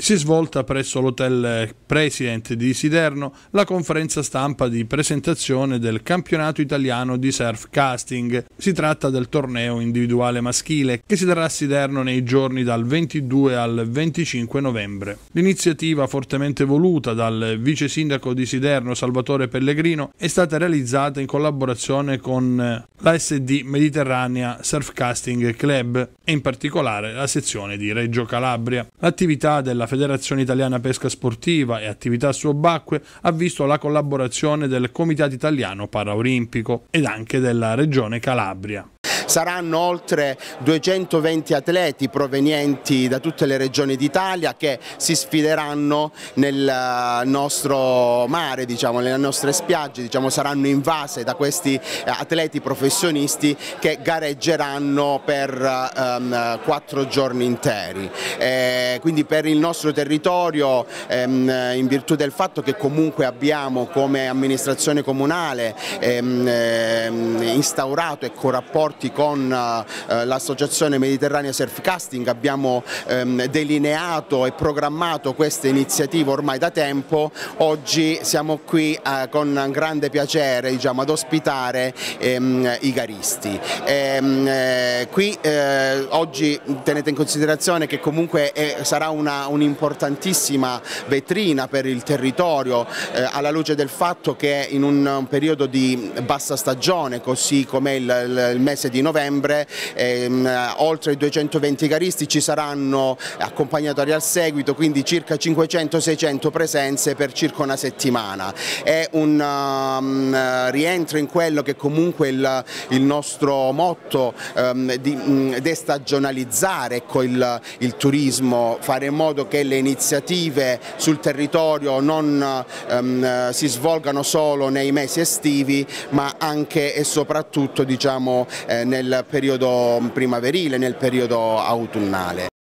si è svolta presso l'Hotel President di Siderno la conferenza stampa di presentazione del campionato italiano di surf casting. Si tratta del torneo individuale maschile che si terrà a Siderno nei giorni dal 22 al 25 novembre. L'iniziativa, fortemente voluta dal vice sindaco di Siderno Salvatore Pellegrino, è stata realizzata in collaborazione con l'ASD Mediterranea Surf Casting Club e in particolare la sezione di Reggio Calabria. L'attività della Federazione Italiana Pesca Sportiva e attività subacquee ha visto la collaborazione del Comitato Italiano Paraolimpico ed anche della Regione Calabria. Saranno oltre 220 atleti provenienti da tutte le regioni d'Italia che si sfideranno nel nostro mare, nelle nostre spiagge, saranno invase da questi atleti professionisti che gareggeranno per 4 giorni interi. Quindi per il nostro territorio, in virtù del fatto che comunque abbiamo come amministrazione comunale instaurato rapporti con l'Associazione Mediterranea Surf Casting, abbiamo delineato e programmato queste iniziative ormai da tempo. Oggi siamo qui con grande piacere ad ospitare i garisti. Qui oggi tenete in considerazione che comunque sarà un'importantissima vetrina per il territorio, alla luce del fatto che in un periodo di bassa stagione, così come il mese di novembre, oltre i 220 garisti ci saranno accompagnatori al seguito, quindi circa 500-600 presenze per circa una settimana. È un rientro in quello che comunque il nostro motto di destagionalizzare il turismo, fare in modo che le iniziative sul territorio non si svolgano solo nei mesi estivi, ma anche e soprattutto nel periodo primaverile, nel periodo autunnale.